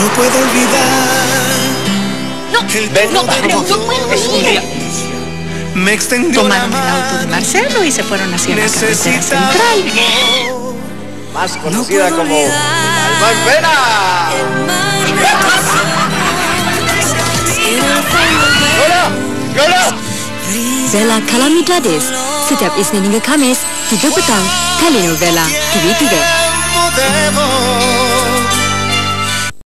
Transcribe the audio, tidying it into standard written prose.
No puedo olvidar. No puedo ir. Me extendió Tomaron el auto de Marcelo y se fueron hacia la carretera central. Más conocida como Alma en Pena. Lola! Bella Calamidades setiap Isnin hingga Kamis 7 petang telenovela TV3.